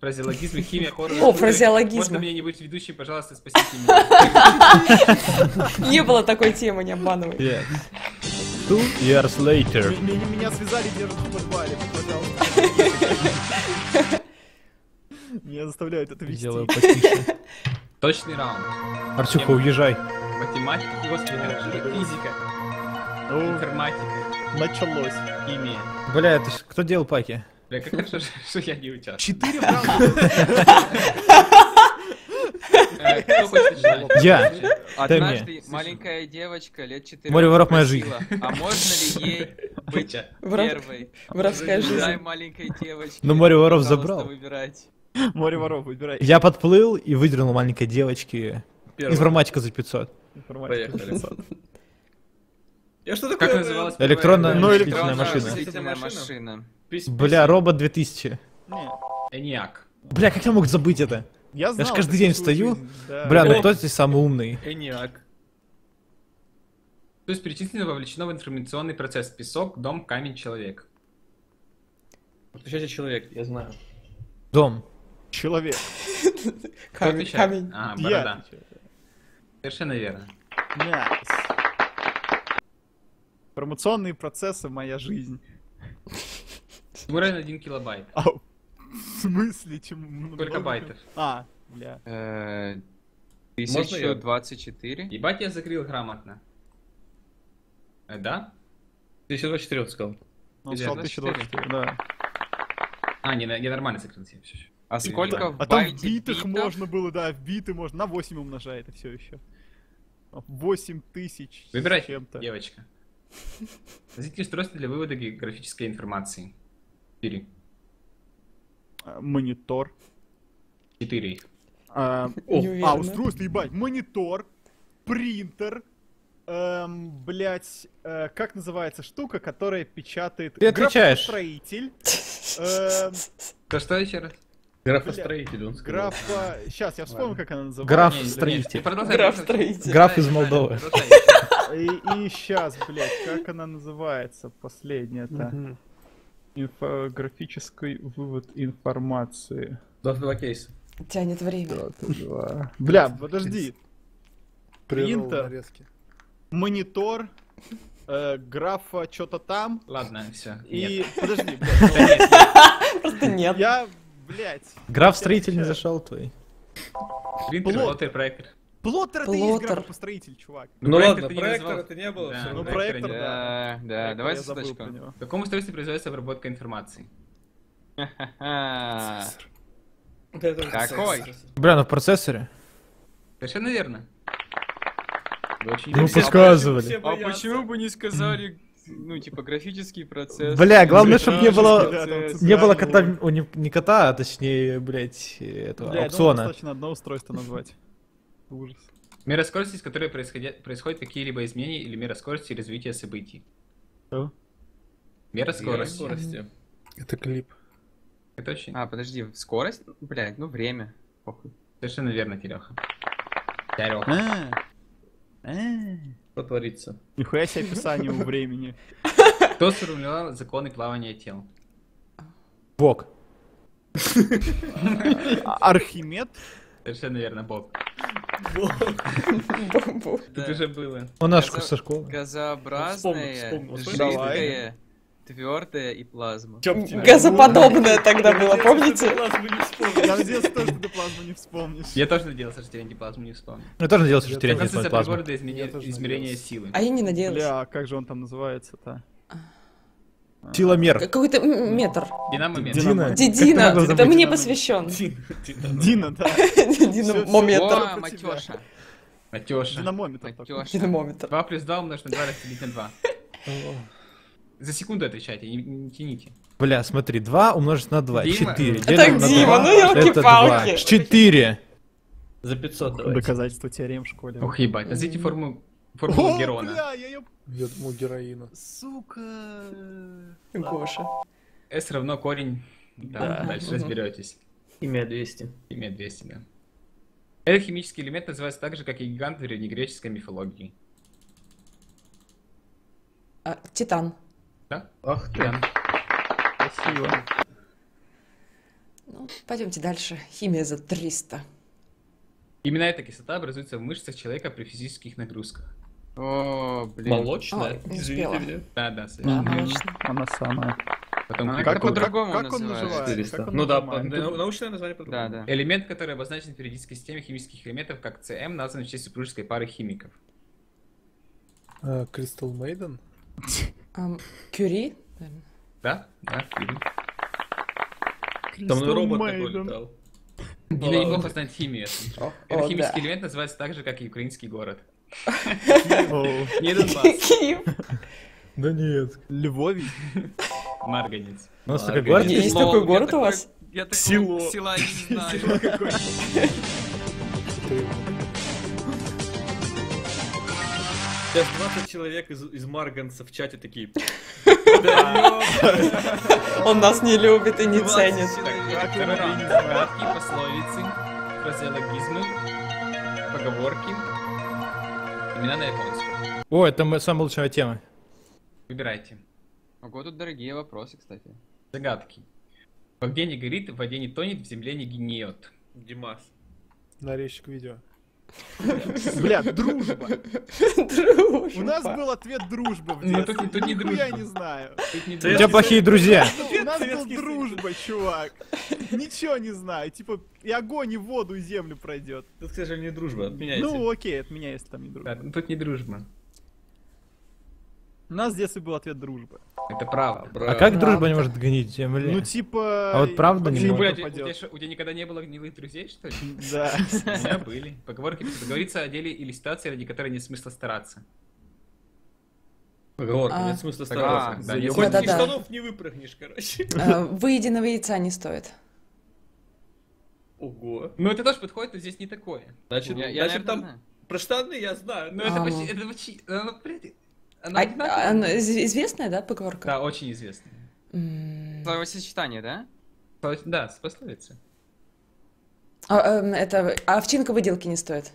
Фразеологизм, химия, хоррор. О, фразеологизм. Можно мне не быть ведущим, пожалуйста, спасите меня. Не было такой темы, не обманывай. Yes. 2 years later. Меня связали, держат в подвале, пожалуйста. Меня заставляют это вести. Делаю потише. Точный раунд. Артюха, уезжай. Математика, господи, физика, Ну, информатика, началось. химия. Бля, это ж кто делал паки? Бля, как хорошо, что я не участвую. 4 раунда. Кто хочет начинать? Я. Однажды маленькая девочка лет 4 Море воров моя жизнь. а можно ли ей быть первой? Воровская Дай жизнь. маленькой девочке. Но море воров пожалуйста, забрал. выбирать. Море воров, выбирай. Я подплыл и выдернул маленькой девочке информатика за 500. Поехали. Я что такое? Как называлась? Электронная Ну, вычислительная Электронная машина. вычислительная машина. Бля, робот 2000. Не, Эниак. Бля, как я мог забыть это? я знал. ж каждый это день всю свою встаю. жизнь, да. Бля, ну кто здесь самый умный? Эниак. То есть перечислено вовлечено в информационный процесс. Песок, дом, камень, человек. Отвечайте человек, я знаю. Дом. Человек. Кто Камень, отвечает? камень. А, Я борода. отвечаю. Совершенно верно. Nice. Информационные процессы — моя жизнь. Уровень 1 килобайт. А, в смысле? Чем... Сколько байтов? А, бля. 1024. Ебать, я закрыл грамотно. Да? 1024 он сказал. Он сказал 1024. 1024, да. А, не нормально закрыл все. А сколько в А там в байте битах битов? можно было, да, в биты можно. На 8 умножает, и все еще. 8000 с Выбирай, чем-то. девочка. Назовите устройство для вывода графической информации. 4. Монитор. 4 их. Неуверенно. Устройство, ебать. Монитор. Принтер. Блять, как называется штука, которая печатает... Ты отвечаешь. Графостроитель. Что еще раз? Графостроитель, он сказал. Сейчас, я вспомню, как она называется. Граф Не, не, строитель. не, продолжай, Граф продолжай. строитель. Граф из Молдовы. Продолжай. И сейчас, блять, как она называется, последняя-то? Инфографический вывод информации. 22 кейса. Тянет время. 22. Бля, подожди. Принтер, монитор, графа что-то там. Ладно, все. И подожди, блядь. Просто нет. Я, блядь. Граф строитель не зашел твой. Принтер, Плот. плоттер, проектор. Плоттер это и есть Плоттер. графопостроитель, чувак. Ну проектор ладно, ты не проектора назвал. это не было. Да. всё Ну, равно. проектор, нет. да. Да, давай Я забыл соточку. про него. В каком устройстве производится обработка информации? Ха-ха. Вот это тоже Какой? кстати. Бля, ну в процессоре. Совершенно верно. Вы очень Ну, интересны. подсказывали. Все А боятся. почему бы не сказали, ну, типа, графический процесс? Бля, главное, чтобы не было... Да, там Не было цыгане кота, было. не кота, а точнее, блять, этого Бля, я думал, аукциона. достаточно одно устройство назвать. Ужас. Мера скорости, с которой происходят какие-либо изменения, или мера скорости развития событий. Что? Мера Скорость. скорости. Это клип. Это очень... Подожди, скорость? Блядь, ну время. Похуй. Совершенно верно, Тереха. Тереха. Что творится? Нихуя себе описание у времени. Кто сформулировал законы плавания тел? Бог. Архимед? Совершенно верно, Бог. Бу-бу. Тут уже было. У нас Газо- со школы. Газообразное, Вспомнил. жидкое, твердое и плазма. Газоподобное тогда было, помните? Я надеялся тоже, что ты плазму не вспомнишь. Я тоже надеялся, что я антиплазму не вспомню. Я тоже надеялся, что Концепция терять плазму. прибора для измерения силы. А я не надеялась. Бля, а как же он там называется-то? Силомер. Какой-то метр. Динамометр. Дина. Дидина, Как это забыть? мне посвящен. Дина, да. Динамометр. О, Матёша. Матёша. Динамометр такой. Матёша. Динамометр. 2 плюс 2 умножить на 2 разделить на 2. За секунду отвечайте, не тяните. Бля, смотри, 2 умножить на 2. Дима. 4. Так, Дима, ну ёлки-палки. 4. За 500 давайте. Доказательство теорем в школе. Ох, ебать. Назовите формулу О, Герона. бля, я ее... Я думал, героина. Сука. Гоша. S равно корень. Да, дальше разберетесь. Химия 200. Имя 200, да. Этот химический элемент называется так же, как и гигант в древнегреческой мифологии. Титан. Да? Ах ты. Да. Спасибо. Ну, пойдемте дальше. Химия за 300. Именно эта кислота образуется в мышцах человека при физических нагрузках. О, блин. Молочная? Ой, не Извините успела. меня. Да, Да, совершенно верно. молочная. Она самая. Потом А крик. как по-другому как он называется? называется? 400. Как он Ну да, называется? научное название Да, по-другому. да. Элемент, который обозначен в периодической системе химических элементов как ЦМ, назван в честь супружеской пары химиков. Кристал Мейден? Кюри? Наверное. Да? Да, Кюри. Там Crystal робот такой Maiden. летал. Или неплохо знать химию. Это О, химический да. элемент называется так же, как и украинский город. Оу. Не Донбасс, Киев. Да нет. Львовий. Марганец. У нас А, такой где город Есть есть. такой город у вас? Я такого Село. села не знаю. Сейчас 20 человек из Марганца в чате такие. Он нас не любит и не 20 ценит. человек. Второй раунд. Загадки, пословицы, фразеологизмы, поговорки, имена на японском. О, это самая лучшая тема. Выбирайте. Ого, тут дорогие вопросы, кстати. Загадки. В огне не горит, в воде не тонет, в земле не гниет. Димас. Нарезчик видео. Бля, дружба. Дружба. У нас был ответ дружба в Ну, детстве. тут не Нихуя дружба. не знаю. Тут не У дружба. тебя плохие друзья. У нас был дружба, чувак. Ничего не знаю. Типа, и огонь, и воду, и землю пройдет. Тут, к сожалению, дружба. Отменяйте. Ну, окей, от меня, если там не дружба. Да, ну, тут не дружба. У нас в детстве был ответ дружба. Это правда. А как дружба не может гнить земли? Ну, типа... А вот правда не вообще Ну, может. блядь, пропадет. у тебя никогда не было гнилых друзей, что ли? Да. У меня были. Поговорки говорится о деле или ситуации, ради которой нет смысла стараться. Поговорка, А. нет смысла Поговорка, стараться. да, нет Хоть смысла. из Да-да-да. штанов не выпрыгнешь, короче. Выеденного яйца не стоит. Ого. Ну это тоже подходит, но здесь не такое. Значит, Я, значит наверное, там знаю. про штаны я знаю. Ну но это А, почти, ну. это почти, оно, блядь, оно одинаковое. Она известная, да, поговорка? Да, очень известно. Словосочетание, да? Да, с пословицы. Это овчинка выделки не стоит.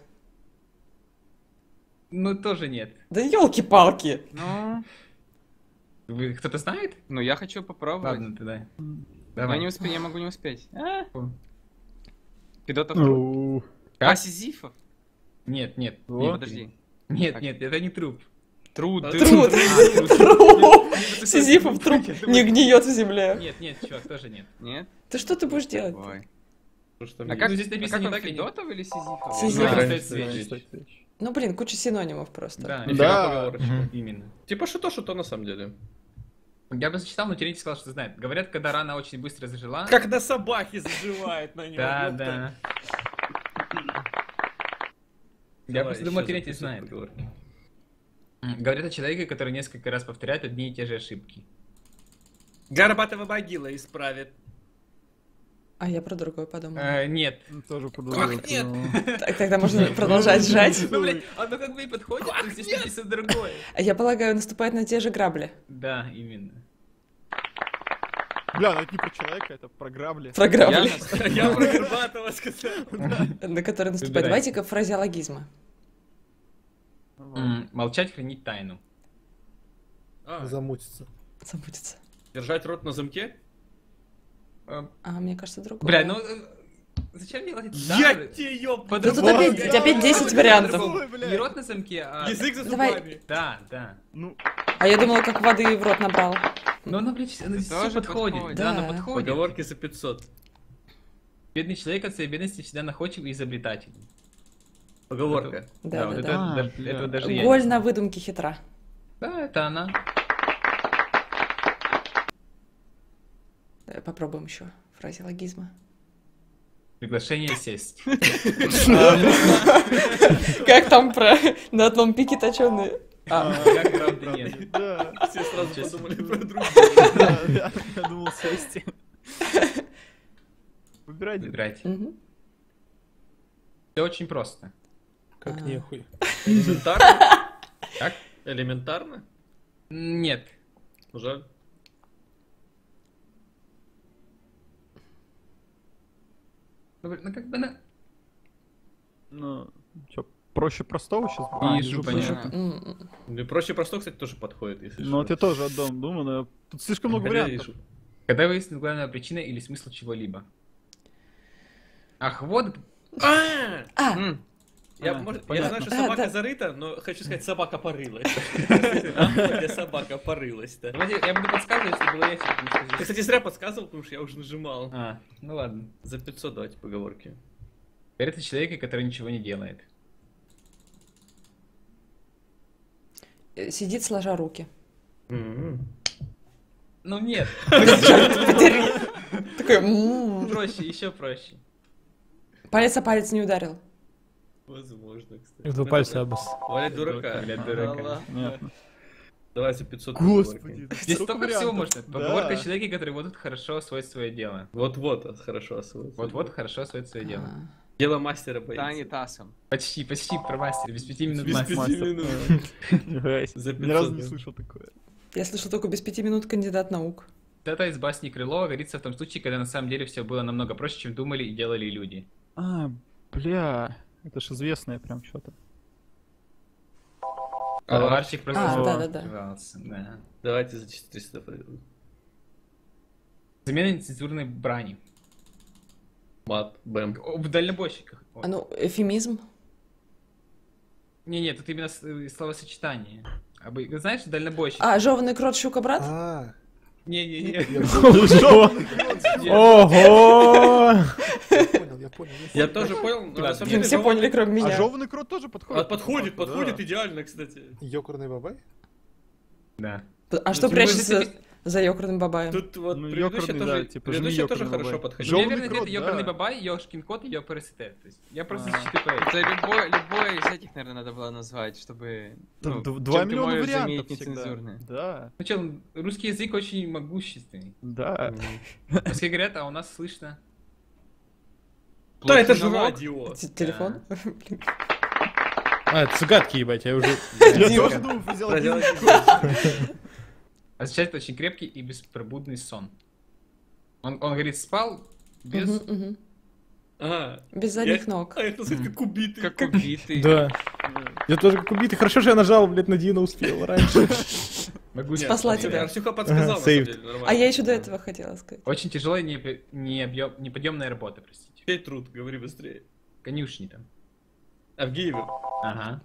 Ну тоже нет. Да елки-палки. Ну, Кто-то знает? ну я хочу попробовать. Ладно, тогда. Я Давай. не успею, я могу не успеть. Фу. Федотов труп. Ну, Как? А, Сизифов? Нет, нет. О. нет, Подожди. Нет, Так. нет, это не труп. Труд. А, Труд. Труп. Сизифов труп не гниет в земле. Нет, нет, чувак, тоже нет. Нет? Ты что ты будешь делать? Ой. Потому что А мне- как, Ну, здесь а написано как не он, так и не- Федотов или Сизифов? Сизифов. Да, Разница, стоит да. свечи. Ну, блин, куча синонимов просто. Да, Нифига Да. поговорочка. Мгм. именно. Типа что-то на самом деле. Я бы зачитал, но Терентий сказал, что знает. Говорят, когда рана очень быстро зажила... Когда собаки заживает на нем. Да, да. Я просто думаю, Терентий знает. Говорят о человеке, который несколько раз повторяет одни и те же ошибки. Горбатого могила исправит. А я про другое подумала. Нет. тоже подумал. Как нет? Так, тогда можно продолжать жать. Ну, блядь, оно как бы и подходит, но здесь написано другое. А я полагаю, наступает на те же грабли. Да, именно. Бля, ну это не про человека, это про грабли. Про грабли, Я про Горбатого сказал. на которые наступает. Выбирай. Давайте-ка фразеологизма. Молчать, хранить тайну. Замутится. Забудется. Держать рот на замке? Э, А, мне кажется, другое. Бля, ну... Зачем делать Я это? тебе ёб... Да тут По-другому. опять 10 вариантов. Ой, бля. Не рот на замке, а... Язык за Давай. зубами. Да, да. Ну, А я думала, как воды в рот набрал. Но оно, блядь, оно здесь все Тоже подходит. подходит. Да, оно Да. подходит. Поговорки за 500. Бедный человек от своей бедности всегда находчив и изобретательный. Поговорка. Да, вот да, это, да. даже, бля. этого даже я. Голь на выдумке хитра. Да, это она. Давай попробуем еще фразеологизма. Приглашение сесть. Как там про на одном пике точеные? Как правда нет. да. Все сразу Честно. подумали про друга. Да, я думал сесть. Выбирайте. Выбирайте. Все очень просто. Как А. нехуй. Элементарно? Как? Элементарно? Нет. Жаль. Ну как бы на... Ну, что, проще простого сейчас? Вижу, понятно. Мне проще просто, кстати, тоже подходит, если Ну, что. вот я тоже отдам, думаю, но тут слишком много Бля, вариантов. вижу. Когда выяснена главная причина или смысл чего-либо. Ах, вот. А! А, Я понятно. знаю, что собака Да. зарыта, но хочу сказать, собака порылась. Где собака порылась-то. Давайте я буду подсказывать, чтобы было ясно. потому что Ты, здесь- кстати, зря подсказывал, потому что я уже нажимал. А, ну ладно. За 500 давайте поговорки. Это человек, который ничего не делает. сидит сложа руки. Ну нет. Такой, Проще, еще проще. палец о палец не ударил. Возможно, кстати. Два пальца обос. Валя дурака. Валя дурака. Понятно. Давай за 500 Господи. поговорки. Здесь столько столько всего вариантов. можно. Поговорка Да. о человеке, который вот тут хорошо освоит свое дело. Вот-вот, хорошо освоил. Вот-вот хорошо освоит свое дело. Дело мастера боится. Станет асом. Почти про мастера. Без 5 минут Без мастер. 5 минут. Жесть. За Ни разу 500, не да. слышал такое. Я слышал только без 5 минут кандидат наук. Это из басни Крылова говорится в том случае, когда на самом деле все было намного проще, чем думали и делали люди. А, бля. Это ж известное прям что-то. Ларчик просто А, да. назывался, да. Давайте за 400 поговорим. Замена нецензурной брани. Мат, бэм. В дальнобойщиках. А ну, эфемизм. Не, тут именно словосочетание. Знаешь, дальнобойщик? А, жеванный крот, щука, брат? А, Не-не-не. Ого! я понял. Я тоже понял, но на самом деле... Все поняли, кроме А меня. жеванный крот тоже подходит? Подходит, по факту, подходит да. идеально, кстати. Ёкарный бабай? Да. А что Ну, прячется типа, за ёкарным бабаем? Тут вот Ну, предыдущая ёкарный, тоже, да, типа, предыдущая жми тоже ёкарный хорошо бабай. подходит. Мне Жёванный верно, крот, это ёкарный да. бабай, ёшкин кот и ёпрст. То есть я просто А. защитил поэзию. Это любой из этих, наверное, надо было назвать, чтобы... Там ну, 2 чем ты миллиона можешь вариантов заменить всегда. нецензурное. Да, Ну чё, русский язык очень могущественный. да. Все говорят, а у нас слышно. Да, это же налог. радио. Телефон? А, это загадки, ебать, я уже... Я тоже думал, взял Проделать Означает очень крепкий и беспробудный сон. Он говорит, спал без... Мгм, мгм. Ага. Без задних ног. А это сказать, как убитый. Как убитый. Да. Я тоже как убитый. Хорошо, что я нажал, блядь, на Дина успел раньше. Могу не Спасла ответить. тебя. Арсюха подсказал, на самом Saved. деле, нормально. А я еще до этого хотела сказать. Очень тяжелая и неподъемная работа, простите. Опять труд, говори быстрее. Конюшни там. Авгиевы. Ага.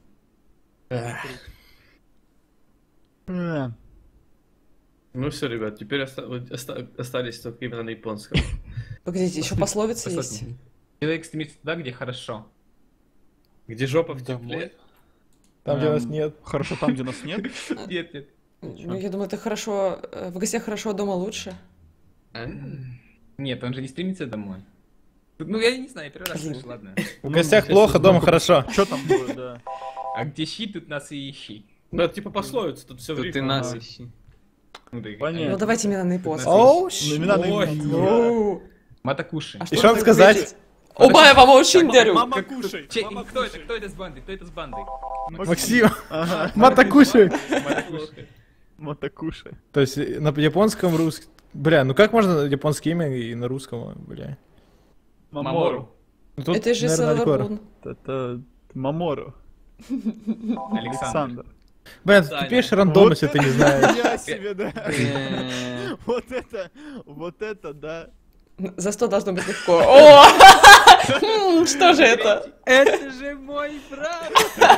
Ну все, ребят, теперь остались только именно на японском. Погодите, еще пословица есть. Человек стремится туда, где хорошо. Где жопа в Домой. тепле. Там, где нас нет. Хорошо там, где нас нет. Нет. Ну, я думаю, это хорошо. В гостях хорошо, а дома лучше. А? Нет, он же не стремится домой. Ну, я не знаю, первый раз Блин. слышу, ладно. В гостях плохо, дома хорошо. Что там было, да. А где щи, тут нас и ищи. Ну это типа пословица, тут все в Тут ты рифму. нас Ага. ищи. Ну, да, Понятно. Ну, давайте именно на японском. Оу, Ну, имена на Ой. имена. Оу. Матакуши. А И что вам так сказать? ответить? Обая вам очень дарю. Мама, кушай. Кто это? Кто это с банды? Кто это с банды? Максим, Ага, Матакуши. Матакуши. Матакуши. То есть на японском русском... Бля, ну как можно японское имя и на русском, бля? Мамору. Ну, тут, Это же наверное, Sailor Алькор. Moon. Это Мамору. Александр. Александр. Бля, ты Саня. тупейший рандом, Вот если ты не знаешь. Я себе, да. Э, Вот это, да. За 100 должно быть легко. О! Что же это? Это же мой брат!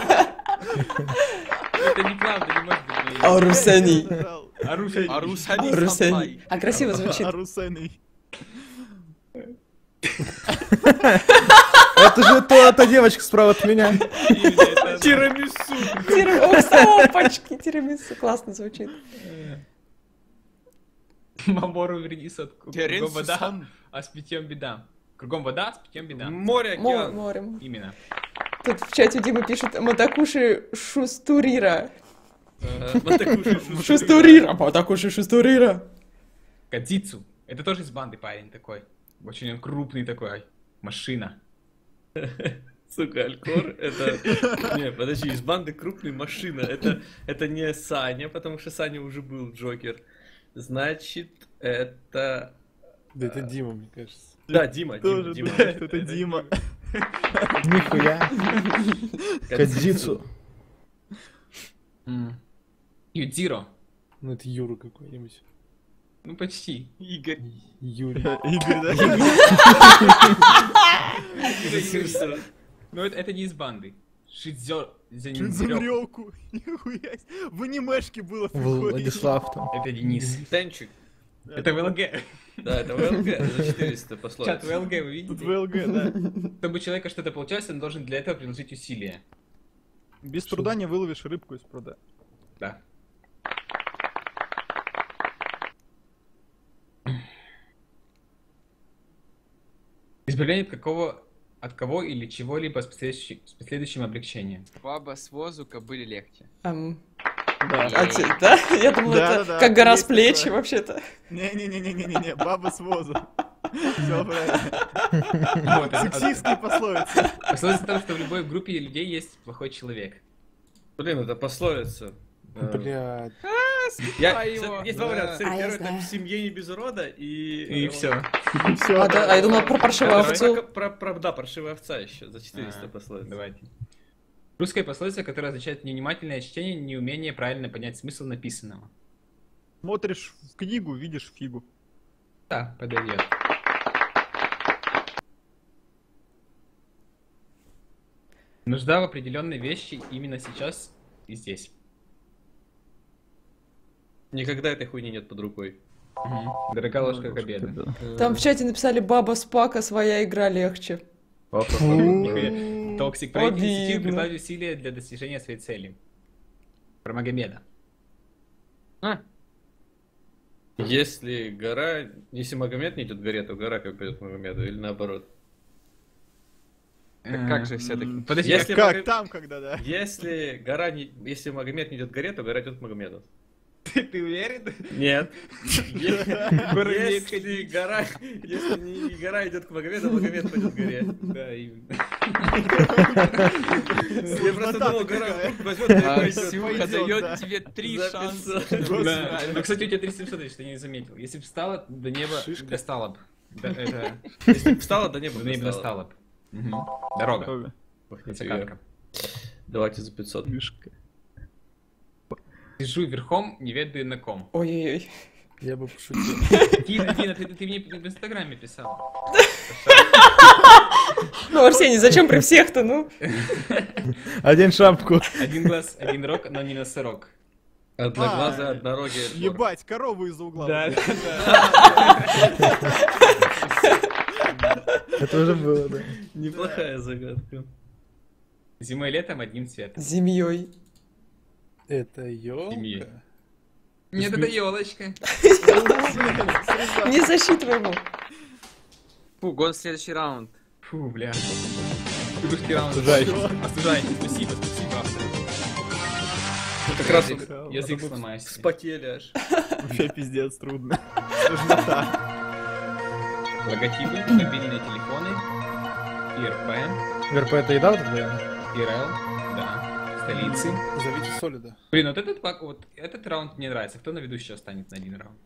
Это не правда, не может быть. Арусени. Арушай. Арусани Арусени. Сампай. А красиво звучит. Арусеный. Это же та девочка справа от меня. Тирамису. Опачки, тирамису. Классно звучит. Мамору вернись от кругом Теренс вода, Сан. а с питьем беда. Кругом вода, с питьем беда. Море, океан. Морем. Именно. Тут в чате Дима пишет Матакуши Шустурира. Матакуши. Шустурира. Матакуши Шустурира. Кадзицу. Это тоже из банды парень такой. Очень он крупный такой. Машина. Сука, Алькор, это... Не, подожди, из банды крупный машина. Это не Саня, потому что Саня уже был Джокер. Значит, это... Да это Дима, мне кажется. Да, Дима, Тоже, Дима. да, это Дима. Нихуя. Кадзицу. Юдзиро. Ну это Юра какой-нибудь. Ну почти. Игорь. Юрий. Игорь, да? Симпсонов. Но это не из банды. Шидзёрёку. Замрёку. Нихуя себе. В анимешке было такое. Владислав там. Это Денис. Танчик. Это ВЛГ. Да, это ВЛГ, за 400 Чат пословица. ВЛГ, вы Тут видите? ВЛГ, да. Чтобы у человека что-то получалось, он должен для этого приложить усилия. Без труда не выловишь рыбку из пруда. Да. Избавление от кого или чего-либо с последующим облегчением. Баба с возу, кобыле легче. Да. Да? Я думала, Да, это да, как гора с есть плеч такое. вообще-то. Не-не-не-не-не-не, баба с возу. Все правильно. Вот, Сексистские пословицы. пословица в том, что в любой группе людей есть плохой человек. Блин, это пословица. Блядь. Есть два варианта. А, я Первый это знаю. в семье не без урода и... И все. Все, А я думала про паршивую овцу. Да, паршивая овца еще за 400 пословиц. Давайте. Русская пословица, которая означает невнимательное чтение, неумение правильно понять смысл написанного. Смотришь в книгу, видишь фигу. Да, подойдет. Нужда в определенной вещи именно сейчас и здесь. Никогда этой хуйни нет под рукой. Дорога ложка к обеду. Там в чате написали «Баба Спака, своя игра легче». Токсик. Правительство сети Обидно. прикладывает усилия для достижения своей цели. Про Магомеда. Если Магомед не идет к горе, то гора как пойдет к Магомеду, или наоборот. Так как же все-таки? Подожди, Если Как там, когда, да? Если Магомед не идет к горе, то гора идет к Магомеду. ты уверен? Нет. Горы умеют Если не гора идет к Магомеду, Магомед пойдет к горе. Да, именно. Я просто думал, гора какая. возьмет и пойдет. Ксюха Пойдет, дает да. тебе 3 Записал. шанса. Да. Ну, кстати, у тебя 3700, что я не заметил. Если бы встала, до неба достала бы. Да, это... Если бы встала, до неба До неба достала. достала бы. Дорога. Ох, Это нифига. катка. Давайте за 500. Сижу верхом, не ведаю на ком. Ой-ой-ой. Я бы пошутил. Дина, ты мне в инстаграме писал. Ну, Арсений, зачем при всех-то, ну? Одень шапку. Один глаз, один рог, но не носорог. Одноглазые, однороги. Ебать, корову из-за угла. Да, выгнали. Это уже было, да. Неплохая загадка. Зимой и летом одним цветом. Зимьей. Это Семьи. ёлка. Нет, это елочка. Не засчитывай ему. Фу, гон следующий раунд. Фу, бля. Русский раунд. Остужающий. Остужающий. Спасибо, автор. Как раз Язык сломаюсь. вспотели аж. Вообще пиздец, трудно. Сложнота. Логотипы, мобильные телефоны, ИРП, ГРП это еда вот эта? ИРЛ, да, столицы. Зовите Солида. Блин, вот этот раунд мне нравится. Кто на ведущего станет на один раунд?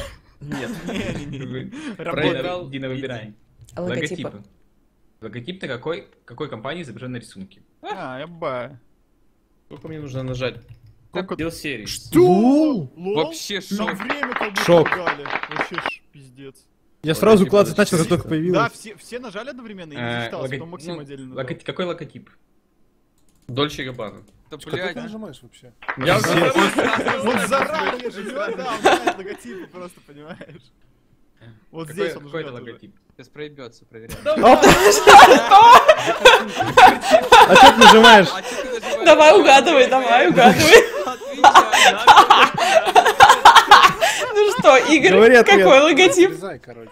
Нет. Проиграл. Дина, выбирай. Логотипы. Логотип на какой компании изображен на рисунке? Еба. Сколько мне нужно нажать? Сколько- Дел серии. Что? Лол? Вообще Нам шок. время как будто Шок. дали. Вообще пиздец. Я сразу Логотип, клацать начал, подожди. как только Да, появилось. все нажали одновременно и не зачиталось, потом Максим отдельно нажал. Какой логотип? Дольче Габбана. Да, Как ты блядь. нажимаешь вообще? Я Он заранее живет, да, он знает логотипы просто, понимаешь? Вот здесь он Какой жмет это уже. логотип? Сейчас проебется, проверяем. А что ты нажимаешь? А чё ты нажимаешь? Давай угадывай, давай угадывай. Ну что, Игорь, Говори ответ. какой логотип? Срезай, короче.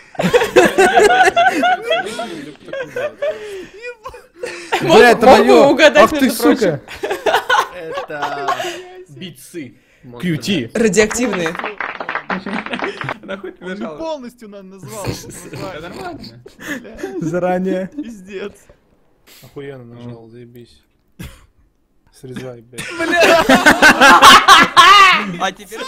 Бля, это Мог бы моё. угадать, Ах ты, между прочим. сука. Это... Битсы. QT. Радиоактивные. Нахуй ты Он не нажал? полностью назвал. Да нормально. Заранее. Пиздец. Охуенно нажал, заебись. Срезай, блядь. А теперь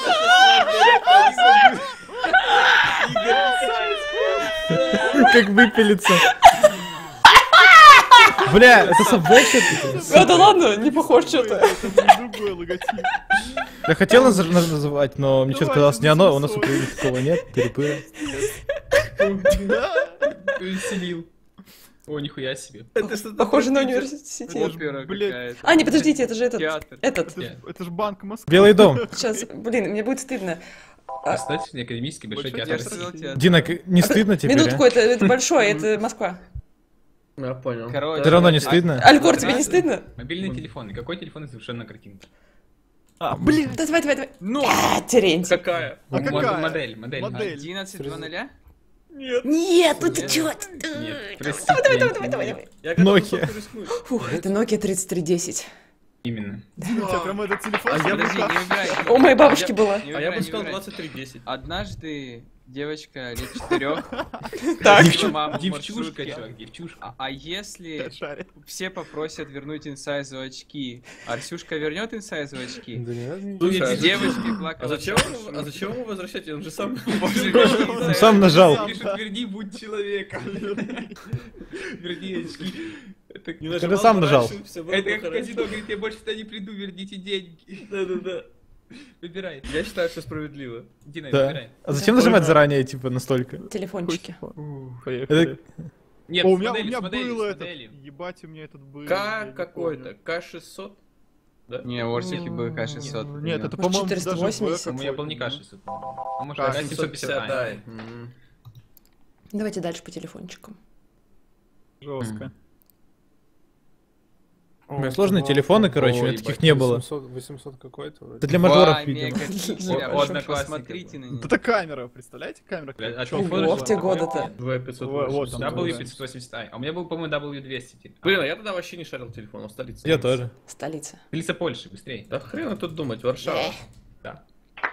Как выпилиться. Бля, это Subway что-то? Да ладно, не похож что-то. Это другой логотип. Я хотел называть, но мне что-то Давай, казалось не оно, у нас 800. такого нет, перепыра. Да. Веселил. О, нихуя себе. Это что-то Похоже на такое. университет. Опера блядь. какая-то. А, не, подождите, это же Театр. этот. Это ж Банк Москвы. Белый дом. Сейчас, блин, мне будет стыдно. Достаточно академический большой Большой театр. Я же сказал театр. Дина, не стыдно тебе? Минутку, это большой, это Москва. Я понял. Короче, Все равно не стыдно? Алькор, тебе не стыдно? Мобильные телефоны. Какой телефон изображен на картинке? А, блин. Да давай. Ну, Терентий. Какая? А какая? Модель. Модель. 11.00? Нет, ну ты чё? Нет, прости. Давай. Я готов Nokia. просто рискнуть. Фух, это Nokia 3310. Именно. У тебя прям этот телефон в Подожди, руках. не играй. У моей бабушки была. Не А я выбирай, бы не сказал выбирай. 23:10. Однажды девочка лет 4 Так. Девчушка, чувак, девчушка. А если Шарит. все попросят вернуть инсайзу очки, Арсюшка вернет инсайзу очки? Да не надо ничего. Слушай, Девочки плакала. А зачем ему возвращать? Он же сам... Он сам нажал. Пишет, верни, будь человеком. Верни очки. Это Не Ты нажимал сам нажал. раньше, всё было это как хорошо. казино, говорит, я больше сюда не приду, верните деньги. Да. Выбирай. Я считаю, что справедливо. Дина, Да. выбирай. А зачем нажимать заранее, типа, настолько? Телефончики. Поехали. Нет, О, у с меня моделью, был с этот. моделью. Ебать, у меня этот был. К я какой-то? не К600? Да? Не, в Орсихе был К600. помню. Нет, это, Может, по-моему, даже 480? У меня был не К600. А может, К750. К750i. Давайте дальше по телефончикам. Жестко. У меня сложные телефоны, короче, у меня таких не было. 800 какой-то вроде. Это для мажоров, Два видимо. мегапикселя, О, вы одноклассника посмотрите на них. Это камера, представляете? Камера. Бля, а Чё, телефон Ого, же в те был годы-то. Вот там. W580i. А у меня был, по-моему, W200. Блин, а я тогда вообще не шарил телефон, он в столице. Я тоже. Столица. Столица Польши, быстрее. Да хрена тут думать, Варшава. Да.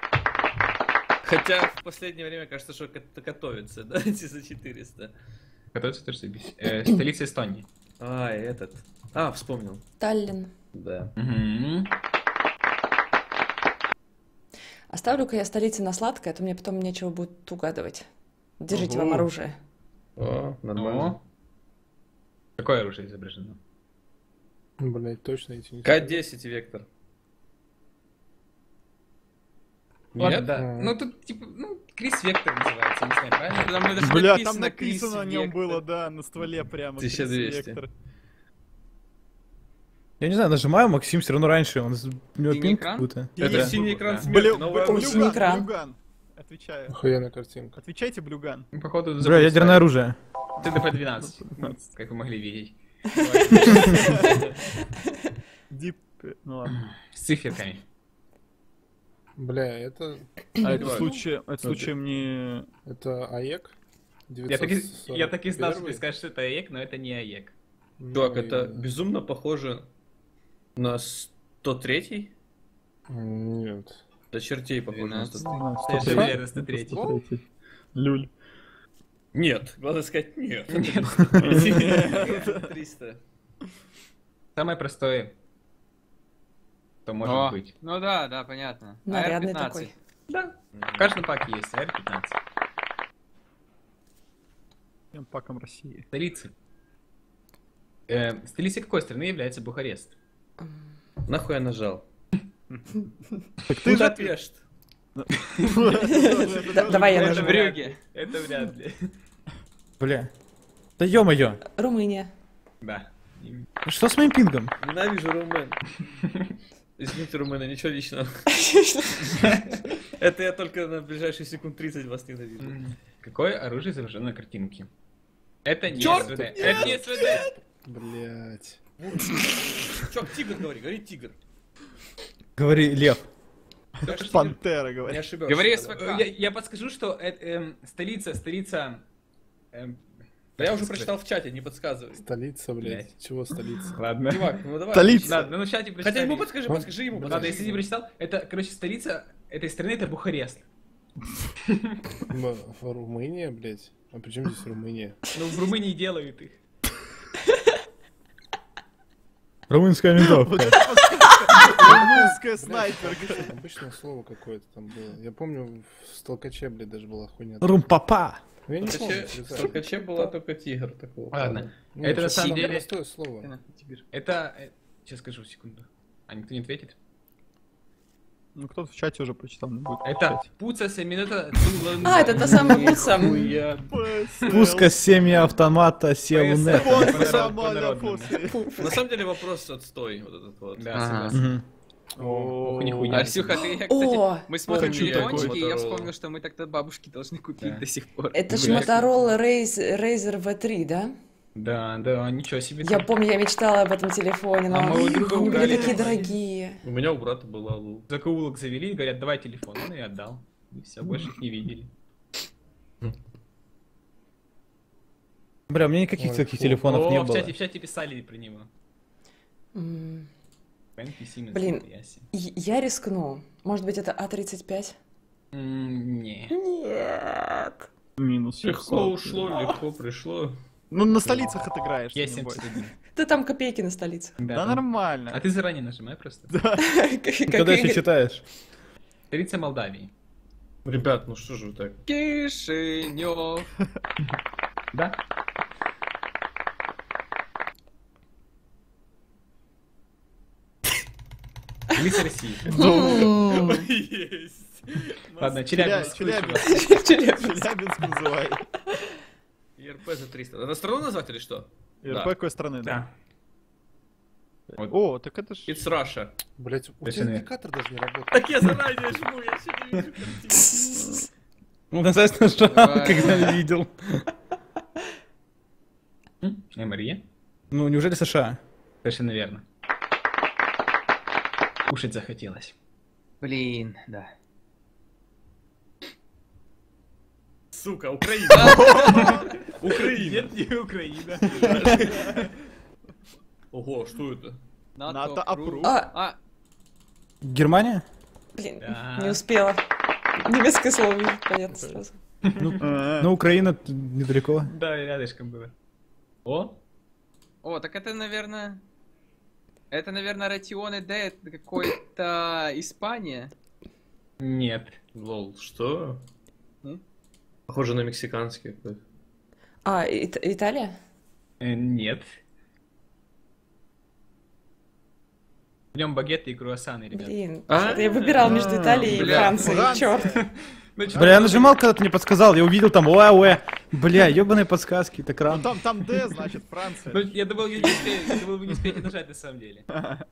Хотя в последнее время кажется, что готовится, да, эти за 400. Готовится тоже заебись. Столица Эстонии. А, этот. А, вспомнил. Таллин. Да. Оставлю-ка я столицы на сладкое, а то мне потом нечего будет угадывать. Держите Ого. вам оружие. О, нормально. О. Какое оружие изображено? Блять, точно эти не К10 вектор. Ладно, Нет? да. Ну тут, типа, Крис Вектор называется, не знаю, правильно? Там даже Бля, там написано Крис написано на нем Вектор. было, да, на стволе прямо. 1200. Крис Вектор. Я не знаю, нажимаю, Максим все равно раньше, у него Синий пинг экран? какой-то. Это Да. синий экран Да. смерти, Блю- новая Блюган, оружие. Синий экран. Блюган. Отвечаю. Охуенная картинка. Отвечайте, Блюган. Ну, походу, Бля, забыл ядерное оружие. ставить. ТДП-12, как вы могли видеть. Дип. Ну ладно. С циферками. Бля, это А это Давай. случаем не... это АЕК? Я так и знал, что ты скажешь, что это АЕК, но это не АЕК. Так, это безумно похоже на 103-й? Нет. До чертей похоже на 12. 103-й. Совершенно верно, 103. Люль. Нет, главное сказать нет. 300. Самое простое, что О, может быть. ну да, понятно. Нарядный AR-15. такой. Да. В каждом паке есть AR-15. Всем паком России. Столицы. Столицей какой страны является Бухарест? Нахуй я нажал? Ты же Будапешт. Давай я Это нажму. вряд Брюгге. ли. Это вряд ли. Бля. Да ё-моё. Румыния. Да. Что с моим пингом? Ненавижу румын. Извините, румыны, ничего личного. Это я только на ближайшие секунд 30 вас ненавижу. Какое оружие изображено на картинке? Это не Чёрт! СВД. Это не СВД. Блять. Чё, тигр говори тигр. Говори, лев. Пантера, Не говорит. ошибешься. Говори тогда. СВК. Я подскажу, что столица... Я уже прочитал в чате, не подсказывай. Столица, блять. Чего столица? Ладно. Чувак, ну давай. Столица. Ладно, ну в чате прочитали. Хотя ему подскажи ему. Ладно, если не прочитал, это, короче, столица этой страны это Бухарест. Румыния, блять. А при чем здесь Румыния? Ну, в Румынии делают их. Румынская винтовка. Румынская снайперка. Обычное слово какое-то там было. Я помню, в Столкаче, блядь, даже была хуйня. Румпапа. Ну, я не помню. В Столкаче была только тигр такого. Ладно. Ну, Это на просто самом деле... простое слово. Это... Сейчас скажу, секунду. А никто не ответит? Ну, кто-то в чате уже прочитал, не будет Это читать. Пуца минута. А, это та самая Буца. Пуска семьи автомата Селунет. На самом деле вопрос отстой, вот этот вот. Да, Ага. согласен. Ох, нихуя. Арсюха, ты, кстати, О, мы смотрим Хочу телефончики, такой и я Motorola. вспомнил, что мы тогда бабушки должны купить Да. до сих пор. это ж Бля. Motorola Razer V3, да? Да, ничего себе. Я помню, я мечтала об этом телефоне, но А мы у друга они были украли такие телефон. дорогие. У меня у брата была лу. Закоулок завели, говорят, давай телефон. Он и отдал. И все, больше их не видели. Бля, у меня никаких Ой, таких фу. телефонов не в было. чате писали про него. М, Фэнки Сименс. Блин. Яси. Я рискну. Может быть, это А35? Не. Нет. Минус. Легко ушло, легко пришло. Ну, на столицах отыграешь. Я что-нибудь. 71. Да там копейки на столице. Да там- нормально. А ты заранее нажимай просто. Когда еще читаешь? Столица Молдавии. Ребят, ну что же вы так? Кишинев. Да? Столица России. Есть. Ладно, Челябинск. Челябинск. Челябинск. Челябинск называй. ЕРП за 300. Надо страну назвать или что? РП какой страны, да? Да. О, так это ж... It's Russia. Блять, у тебя Точно. индикатор даже не работает. Так я заранее жму, я еще не вижу картинки. Ну, достаточно нажал, Давай. когда не видел. Мария? Ну, неужели США? Совершенно верно. Кушать захотелось. Блин, да. Сука, Украина. Украина. Нет, не Украина. Ого, что это? НАТО аппрув. аппрув. А, Германия? Блин, Да. не успела. Немецкое слово вижу, понятно сразу. Ну, Украина недалеко. Да, рядышком было. О, о, так это, наверное... Это, наверное, Ратионе Д, это какой-то Испания. нет. Лол, что? М? Похоже на мексиканский какой-то. А, Италия? Нет. В нем багеты и круассаны, ребят. Блин, А? что-то я выбирал между Италией и Бля, Францией, Франция. черт. Бля, я нажимал, когда ты мне подсказал, я увидел там ОАОЭ. Бля, ебаные подсказки, так Ну рано. там Д, значит, Франция. Ну, я думал, вы не успеете нажать на самом деле.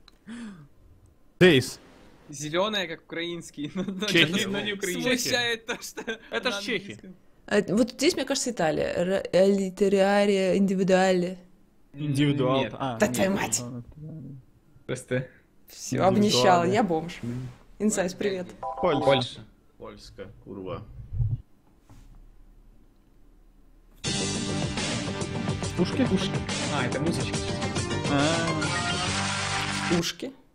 Дейс. Зеленая, как украинский. Чехия. Но не Чехия. Смущает то, что... Это ж на чехи. английском. Вот здесь, мне кажется, Италия. Литерария, индивидуале. Индивидуал. Нет. Да твою мать. Просто Все, обнищала, я бомж. Инсайс, привет. Польша. Польша. Польска, курва. Пушки? А, это музычка. А, Ушки.